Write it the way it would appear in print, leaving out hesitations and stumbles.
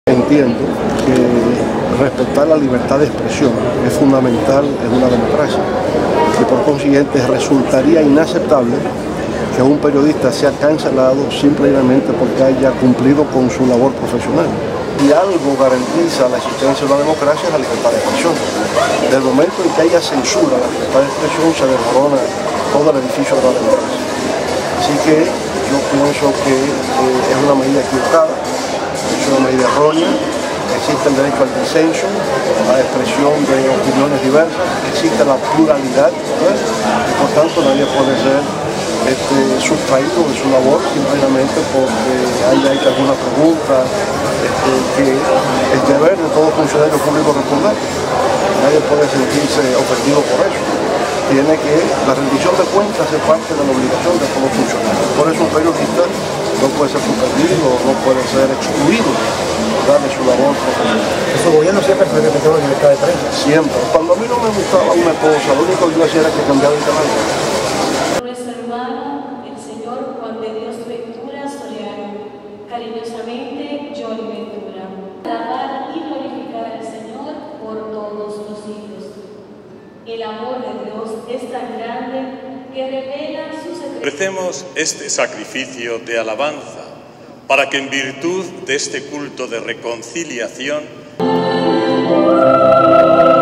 Entiendo que respetar la libertad de expresión es fundamental en una democracia y por consiguiente resultaría inaceptable que un periodista sea cancelado simplemente porque haya cumplido con su labor profesional. Y algo garantiza la existencia de la democracia es la libertad de expresión. Del momento en que haya censura a la libertad de expresión se desmorona todo el edificio de la democracia. Así que yo pienso que es una medida equivocada, es una medida errónea. Existe el derecho al disenso, a la expresión de opiniones diversas, existe la pluralidad, y por tanto nadie puede ser sustraído de su labor simplemente porque haya hecho alguna pregunta que es deber de todo funcionario público responder. Nadie puede sentirse ofendido por eso. La rendición de cuentas es parte de la obligación de todo funcionario. Por eso un periodista no puede ser suspendido, no puede ser excluido de su labor profesional. ¿Su gobierno siempre fue respetado la libertad de prensa? Siempre. Cuando a mí no me gustaba una cosa, lo único que yo hacía era que cambiaba el canal. Nuestro hermano, el señor Juan de Dios Ventura Soriano, cariñosamente Johnny Ventura. Alabar y glorificar al Señor por todos los siglos. El amor de Dios es tan grande que revela sus secretos. Ofrecemos este sacrificio de alabanza para que en virtud de este culto de reconciliación